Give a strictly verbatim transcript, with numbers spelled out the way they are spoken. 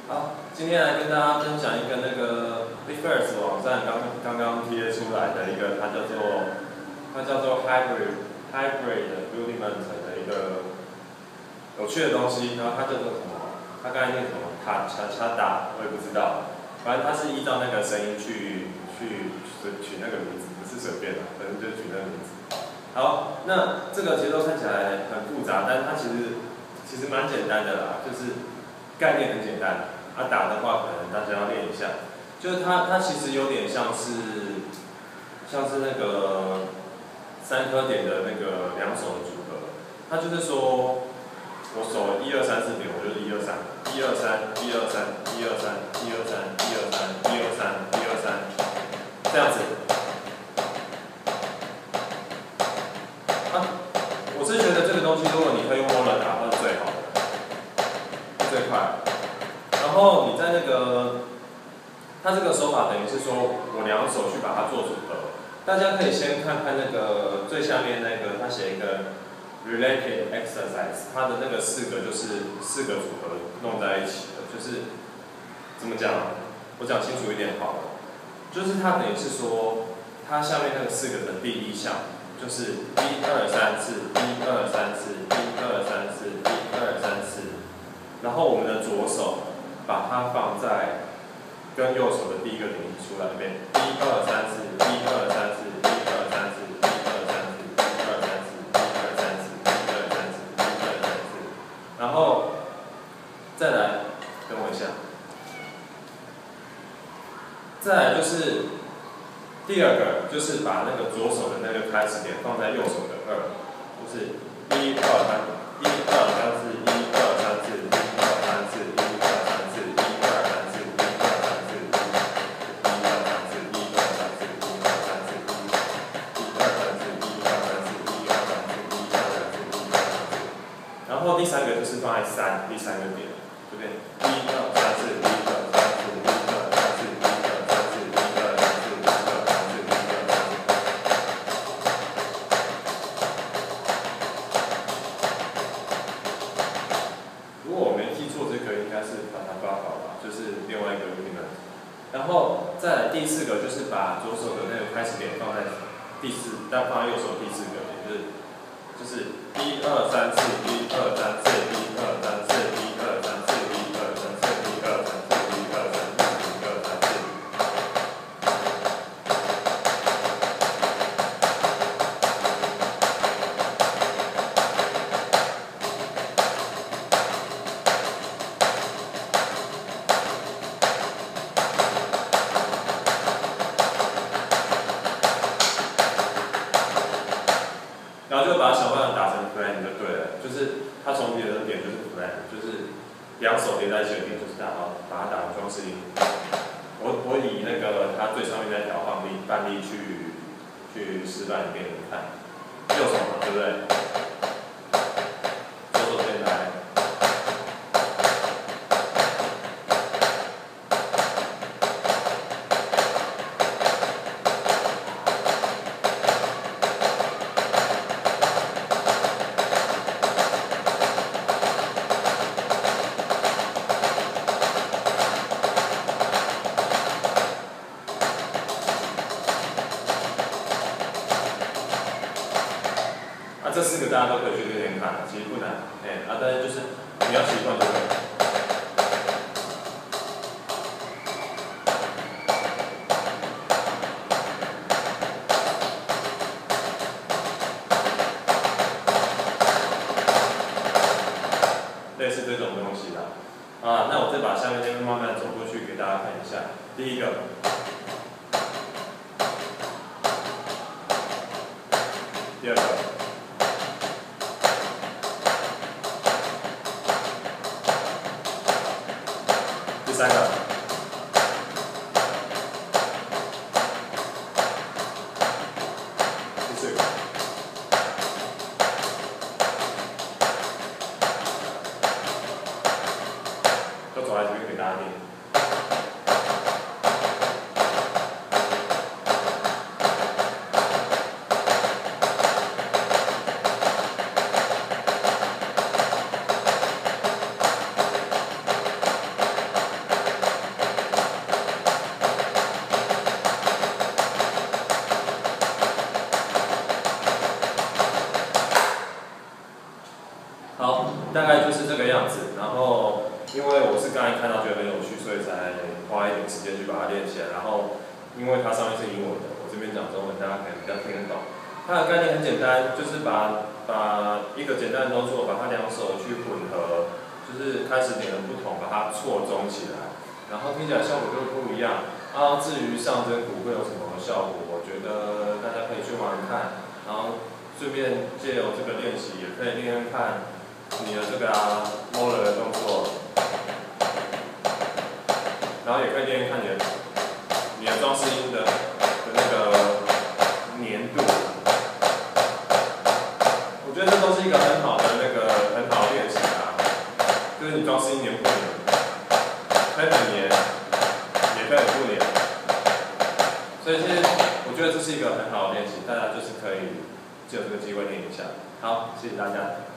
好，今天来跟大家分享一个那个 Liferis 网站刚刚刚贴出来的一个，它叫做它叫做 Hybrid Hybrid Rudiment 的一个有趣的东西。然后它叫做什么？它刚才念什么？卡查查达，我也不知道。反正它是依照那个声音去去取那个名字，不是随便的，反正就取那个名字。好，那这个节奏看起来很复杂，但它其实其实蛮简单的啦，就是概念很简单。啊，打的话可能大家要练一下，就是它它其实有点像是像是那个三颗点的那个两手的组合。它就是说我手一二三四点，我就是一二三，一二三，一二三，一二三，一二三，一二三，一二三，一二三，这样子。啊，我是觉得这个东西，如果你可以用 roller 打，那是最好的，最快。然后你在那个，它这个手法等于是说我两手去把它做组合。大家可以先看看那个最下面那个，它写一个 related exercise， 它的那个四个就是四个组合弄在一起的，就是怎么讲？我讲清楚一点好了，就是它等于是说，它下面那个四个的第一项就是一二三四，一二三四，一二三四，一二三四，然后我们的左手把它放在跟右手的第一个点一起出来那边，一二三四，一二三四，一二三四，一二三四，一二三四，一二三四，一二三四，一二三四，然后再来，等我一下，再来就是第二个，就是把那个左手的那个开始点放在右手的二，就是一二三，一二三四，一二三四，一二三四，一二三四，一二三四，一二三四，一二三四，一二三四，一二三四，一二三四，一二三四，一二三四，一二三四，一二三四，然后第三个就是放在三，第三个点这边，一二三四，一二三四，一二三四，一二三四，一二三四，一二三四，一二三四。如果我没记错，这个应该是把它抓好吧，就是另外一个 rudiment。然后再来第四个就是把左手的那个开始点放在第四，但放在右手第四个点，就是就是一二三四，一二三四，一二三四，一二三四，一二三四，一二三四，一二三四，一二三四。然后就把小半打成 plan 就对了，就是它重叠的点就是 plan， 就是两手叠在一起的点就是打到把它打成装饰音。我我以那个它最上面那条范例范例去去示范给你们看，右手嘛，对不对？左手先来。啊，这四个大家都可以去练练看，其实不难，哎、欸，啊，但是就是你要习惯就可以。类似这种东西啦，啊，那我再把下面那边慢慢走过去给大家看一下。第一个，第二个。第三个，第四个，都走在这边给大家练。 概就是这个样子。然后因为我是刚才看到觉得很有趣，所以才花一点时间去把它练起来。然后因为它上面是英文的，我这边讲中文，大家可能比较听得懂。它的概念很简单，就是把把一个简单的动作，把它两手去混合，就是开始点的不同，把它错综起来，然后听起来效果就会不一样。啊，至于上针骨会有什么效果，我觉得大家可以去玩玩看，然后顺便借由这个练习，也可以练练看你的这个啊 molar 的动作，然后也可以练练看你的你的装饰音的的那个粘度。我觉得这都是一个很好的那个很好的练习啊，就是你装饰音粘不粘，可以很粘，也可以很不粘。所以是我觉得这是一个很好的练习，大家就是可以借有这个机会练一下。好，谢谢大家。